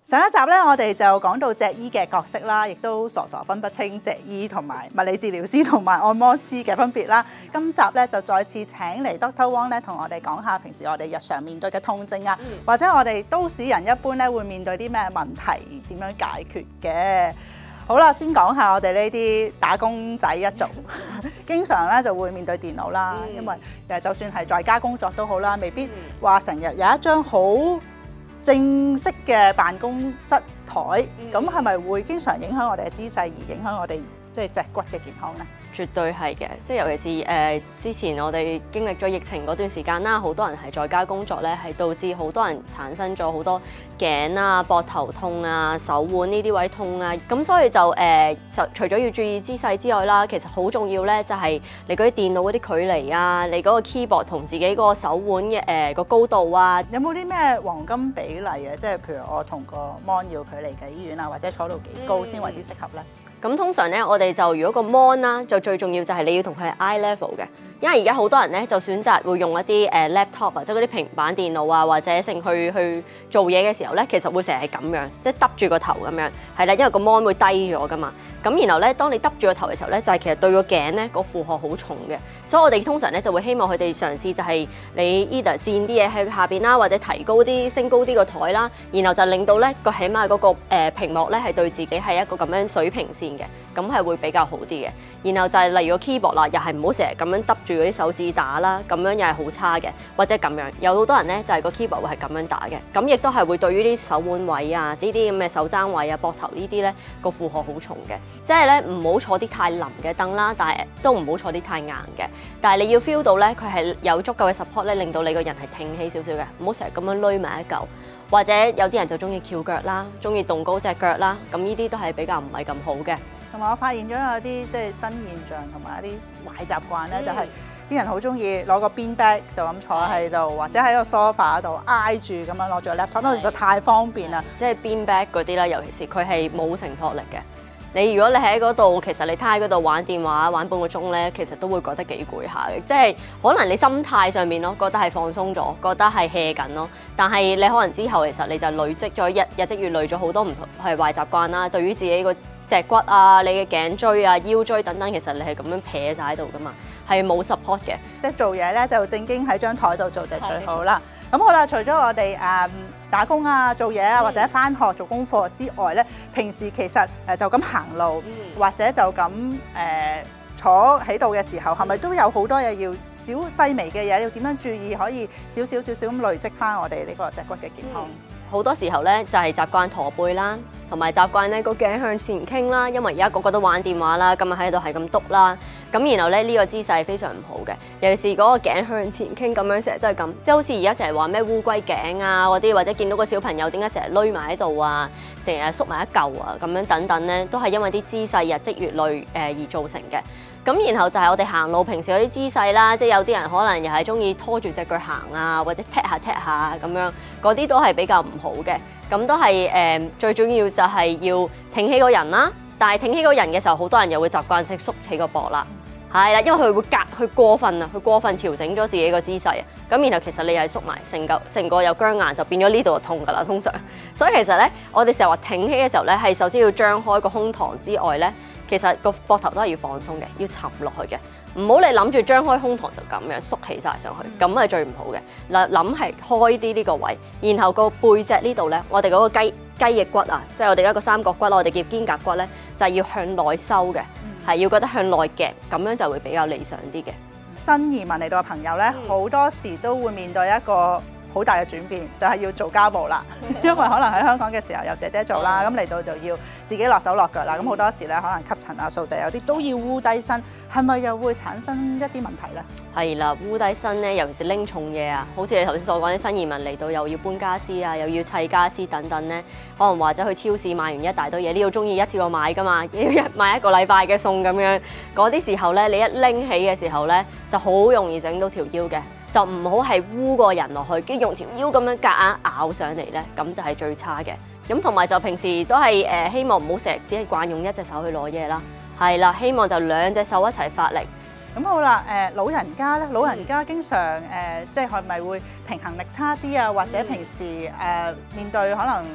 上一集咧，我哋就講到脊醫嘅角色啦，亦都傻分不清脊醫同埋物理治療師同埋按摩師嘅分別啦。今集咧就再次請嚟 Dr. Wong 咧，同我哋講下平時我哋日常面對嘅痛症啊，或者我哋都市人一般咧會面對啲咩問題，點樣解決嘅。好啦，先講下我哋呢啲打工仔一族，經常咧就會面對電腦啦，因為就算係在家工作都好啦，未必話成日有一張好正式嘅辦公室台，咁係咪會經常影響我哋嘅姿勢，而影響我哋即係脊骨嘅健康呢？ 絕對係嘅，即係尤其是之前我哋經歷咗疫情嗰段時間啦，好多人係在家工作咧，係導致好多人產生咗好多頸啊、膊頭痛啊、手腕呢啲位痛啊，咁所以就除咗要注意姿勢之外啦，其實好重要咧就係你嗰啲電腦嗰啲距離啊，你嗰個 keyboard 同自己嗰個手腕嘅個高度啊， 有冇啲咩黃金比例啊？即係譬如我同個 mon 要距離幾遠啊，或者坐到幾高先為之適合咧？ 咁通常咧，我哋就如果個 mon 啦，就最重要就係你要同佢係 eye level 嘅，因為而家好多人咧就選擇會用一啲laptop 啊，即係嗰啲平板電腦啊，或者成去做嘢嘅時候咧，其實會成日係咁樣，即係耷住個頭咁樣，係啦，因為個 mon 會低咗噶嘛。咁然後咧，當你耷住個頭嘅時候咧，就係其實對個頸咧個負荷好重嘅，所以我哋通常咧就會希望佢哋嘗試就係你 either 墊啲嘢喺下邊啦，或者提高啲升高啲個台啦，然後就令到咧個起碼嗰個屏幕咧係對自己係一個咁樣水平線嘅，咁係會比較好啲嘅。然後就係例如個 keyboard 啦，又係唔好成日咁樣耷住嗰啲手指打啦，咁樣又係好差嘅，或者咁樣有好多人咧就係個 keyboard 會係咁樣打嘅，咁亦都係會對於啲手腕位啊、呢啲咁嘅手踭位啊、膊頭呢啲咧個負荷好重嘅。即係咧唔好坐啲太腍嘅凳啦，但係都唔好坐啲太硬嘅。但係你要 feel 到咧，佢係有足夠嘅 support 咧，令到你個人係挺起少少嘅，唔好成日咁樣攏埋一嚿。或者有啲人就中意翹腳啦，中意動高隻腳啦，咁呢啲都係比較唔係咁好嘅。 同埋我發現咗有啲即係新現象同埋一啲壞習慣咧，就係啲人好中意攞個 bean bag 就咁坐喺度，或者喺個 sofa 度挨住咁樣攞住個 laptop，因為其實太方便啦。 即係 bean bag 嗰啲啦，尤其是佢係冇承托力嘅。如果你喺嗰度，其實你攤喺嗰度玩電話玩半個鐘咧，其實都會覺得幾攰下嘅。即係可能你心態上面咯，覺得係放鬆咗，覺得係 hea 緊咯。但係你可能之後其實你就累積咗日積月累咗好多唔同係壞習慣啦。對於自己個脊骨啊、你嘅頸椎啊、腰椎等等，其實你係咁樣撇晒喺度噶嘛，係冇 support 嘅。 即係做嘢咧就正經喺張台度做就最好啦。咁好啦，除咗我哋打工啊、做嘢啊，或者返學做功課之外咧，平時其實就咁行路，或者就咁坐喺度嘅時候，係咪都有好多嘢要小細微嘅嘢要點樣注意，可以少少咁累積返我哋呢個脊骨嘅健康？ 好多時候咧就係習慣駝背啦，同埋習慣咧個頸向前傾啦，因為而家個個都玩電話啦，咁啊喺度係咁篤啦，咁然後咧呢個姿勢係非常唔好嘅，尤其是嗰個頸向前傾咁樣，成日都係咁，即係好似而家成日話咩烏龜頸啊嗰啲，或者見到個小朋友點解成日攣埋喺度啊，成日縮埋一嚿啊咁樣等等咧，都係因為啲姿勢日積月累而造成嘅。咁然後就係我哋行路平時嗰啲姿勢啦，即係有啲人可能又係中意拖住隻腳行啊，或者踢下咁樣，嗰啲都係比較唔好嘅。咁都係最重要就係要挺起個人啦。但係挺起個人嘅時候，好多人又會習慣性縮起個膊啦，係啦，因為佢會佢過分啊，佢過分調整咗自己個姿勢啊。咁然後其實你又係縮埋成個又僵硬，就變咗呢度就痛㗎啦，通常。所以其實咧，我哋成日話挺起嘅時候咧，係首先要張開個胸膛之外咧。其實個膊頭都係要放鬆嘅，要沉落去嘅，唔好你諗住張開胸膛就咁樣縮起晒上去，咁係最唔好嘅。嗱，諗係開啲呢個位，然後個背脊呢度咧，我哋嗰個雞翼骨啊，即係我哋一個三角骨，我哋叫肩胛骨咧，就係要向內收嘅，係要覺得向內夾，咁樣就會比較理想啲嘅。 新移民嚟到嘅朋友咧，好多時都會面對一個好大嘅轉變，就係要做家務啦。因為可能喺香港嘅時候有姐姐做啦，咁嚟到就要自己落手落腳啦。咁好多時咧，可能吸塵啊、掃地有啲都要烏低身，係咪又會產生一啲問題咧？ 係啦，烏低身咧，尤其是拎重嘢啊，好似你頭先所講啲新移民嚟到又要搬家私啊，又要砌家私等等咧，可能或者去超市買完一大堆嘢，呢度中意一次過買㗎嘛，要買一個禮拜嘅餸咁樣，嗰啲時候咧，你一拎起嘅時候咧，就好容易整到條腰嘅。就唔好係烏個人落去，跟住用條腰咁樣夾硬咬上嚟咧，咁就係最差嘅。咁同埋就平時都係希望唔好成日只係慣用一隻手去攞嘢啦，係啦，希望就兩隻手一齊發力。 咁好啦，老人家咧，老人家經常即係係咪會平衡力差啲啊？或者平時面對可能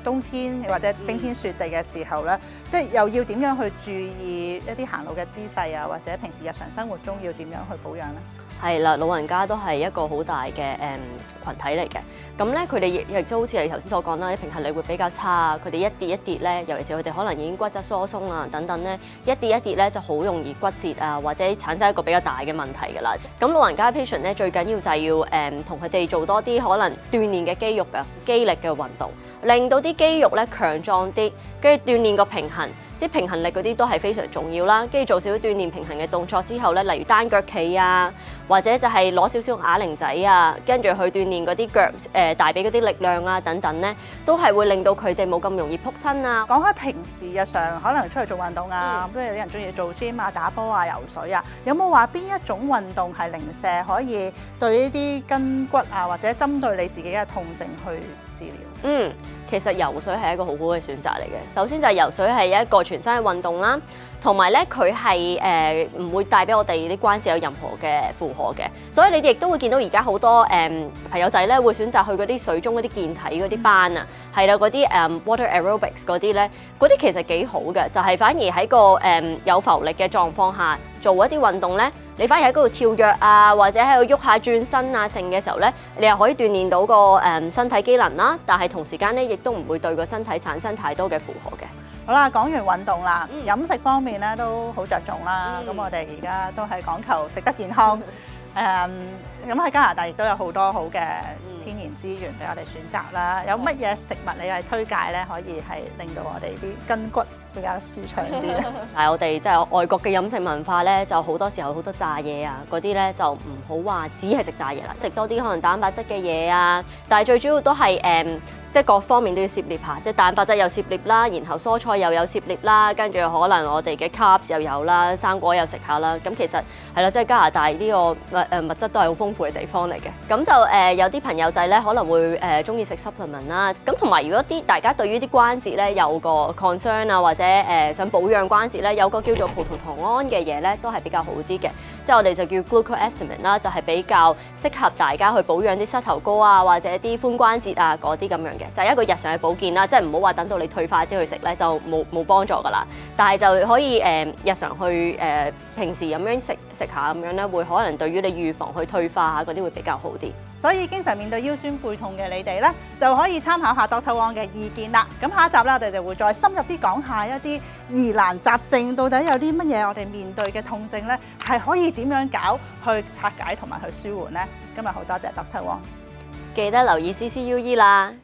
冬天或者冰天雪地嘅時候咧，即係又要點樣去注意一啲行路嘅姿勢啊，或者平時日常生活中要點樣去保養咧？ 係啦，老人家都係一個好大嘅群體嚟嘅。咁咧，佢哋亦都好似你頭先所講啦，啲平衡力會比較差。佢哋一跌一跌咧，尤其是佢哋可能已經骨質疏鬆啊等等咧，一跌一跌咧就好容易骨折啊，或者產生一個比較大嘅問題㗎啦。咁老人家 patient 咧最緊要就係要同佢哋做多啲可能鍛鍊嘅肌肉嘅肌力嘅運動，令到啲肌肉咧強壯啲，跟住鍛鍊個平衡。啲平衡力嗰啲都係非常重要啦，跟住做少少鍛鍊平衡嘅動作之後咧，例如單腳企啊，或者就係攞少少啞鈴仔啊，跟住去鍛鍊嗰啲腳大髀嗰啲力量啊等等咧，都係會令到佢哋冇咁容易仆親啊。 講開平時日常可能出去做運動啊，都有啲人中意做 gym 啊、打波啊、游水啊，有冇話邊一種運動係零舍可以對呢啲筋骨啊，或者針對你自己嘅痛症去治療？ 其實游水係一個好好嘅選擇嚟嘅。首先就係游水係一個全身嘅運動啦，同埋咧佢係唔會帶俾我哋啲關節有任何嘅負荷嘅。所以你哋亦都會見到而家好多朋友仔咧會選擇去嗰啲水中嗰啲健體嗰啲班啊，係啦嗰啲water aerobics 嗰啲咧，嗰啲其實幾好嘅，就係反而喺個有浮力嘅狀況下做一啲運動咧。你反而喺嗰度跳躍啊，或者喺度喐下轉身啊，成嘅時候咧，你又可以鍛鍊到個身體機能啦。但係同時間咧，亦都唔會對個身體產生太多嘅負荷嘅。 好啦，講完運動啦，飲食方面咧都好着重啦。咁我哋而家都係講求食得健康。咁喺加拿大亦都有好多好嘅天然資源俾我哋選擇啦。有乜嘢食物你係推介咧，可以係令到我哋啲筋骨比較舒暢啲咧？ 但係我哋即係外國嘅飲食文化咧，就好多時候好多炸嘢啊，嗰啲咧就唔好話只係食炸嘢啦，食多啲可能蛋白質嘅嘢啊。但係最主要都係即係各方面都要涉獵下，即係蛋白質又涉獵啦，然後蔬菜又有涉獵啦，跟住可能我哋嘅 carbs 又有啦，生果又食下啦。咁其實係啦，即係加拿大呢個物質都係好豐富嘅地方嚟嘅。咁就有啲朋友仔咧可能會中意食 supplement 啦。咁同埋如果大家對於啲關節咧有個 concern 啊，或者想保養關節咧，有個叫做葡萄糖胺嘅嘢咧都係比較好啲嘅。即係我哋就叫 glucosamine 啦，就係比較適合大家去保養啲膝頭哥啊，或者啲髖關節啊嗰啲咁樣嘅。就係一個日常嘅保健啦，即係唔好話等到你退化先去食咧，就冇幫助噶啦。但係就可以日常去平時咁樣食下咁樣咧，會可能對於你預防去退化下嗰啲會比較好啲。 所以經常面對腰酸背痛嘅你哋咧，就可以參考下 Dr. Wong 嘅意見啦。咁下一集咧，我哋就會再深入啲講下一啲疑難雜症，到底有啲乜嘢我哋面對嘅痛症咧，係可以點樣搞去拆解同埋去舒緩咧？今日好多謝 Dr. Wong， 記得留意 CCUE 啦。